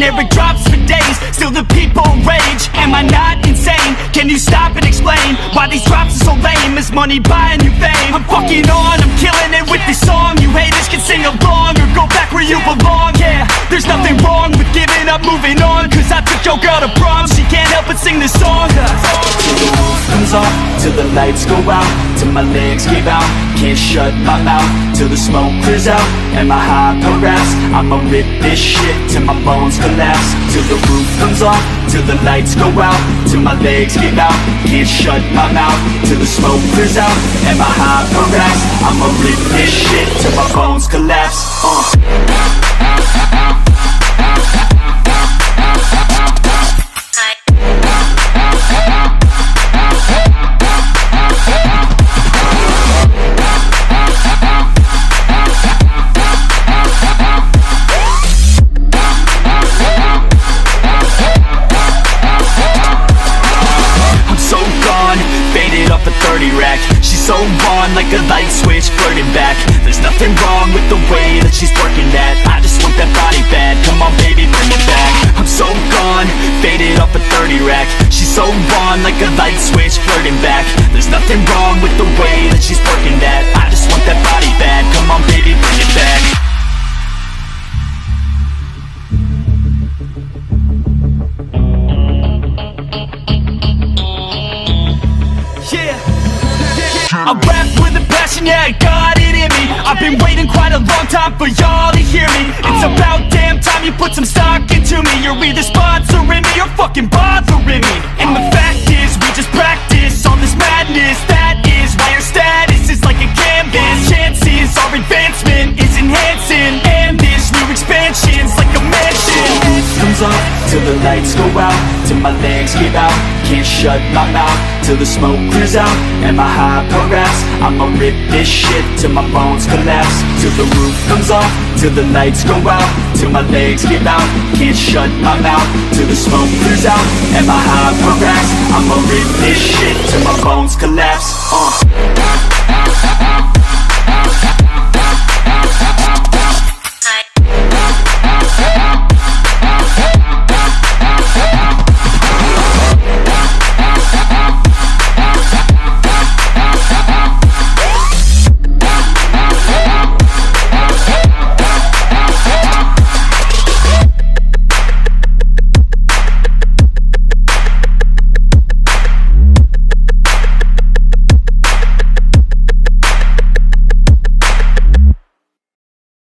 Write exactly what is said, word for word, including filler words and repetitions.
generic drops for days. Still the people rage. Am I not insane? Can you stop and explain why these drops are so lame? Is money buying you fame? I'm fucking on, I'm killing it with this song. You haters can sing along or go back where you belong. Yeah, there's nothing wrong with giving up, moving on. Cause I took your girl to prom, she can't help but sing this song. Till the roof comes off, till the lights go out, till my legs give out, can't shut my mouth, till the smoke clears out, and my high parass. I'ma rip this shit till my bones collapse. Till the roof comes off, till the lights go out, till my legs give out, can't shut my mouth, till the smoke clears out, and my high parass. I'ma rip this shit till my bones collapse. uh. She's so on, like a light switch, flirting back. There's nothing wrong with the way that she's working that. I just want that body bad, come on baby, bring it back. I'm so gone, faded off a thirty rack. She's so on, like a light switch, flirting back. There's nothing wrong with the way that she's working that. I just want that body bad, come on baby, bring it back. I rap with a passion, yeah, I got it in me. I've been waiting quite a long time for y'all to hear me. It's about damn time you put some stock into me. You're either sponsoring me or fucking bothering me. And the fact is, we just practice all this madness. That is why our status is like a canvas. Chances our advancement is enhancing, and this new expansion's like a mansion. Comes off till the lights go out, till my legs give out, can't shut my mouth, till the smoke clears out, and my high parass. I'ma rip this shit till my bones collapse. Till the roof comes off, till the lights go out, till my legs give out, can't shut my mouth, till the smoke clears out, and my high parass. I'ma rip this shit till my bones collapse. uh.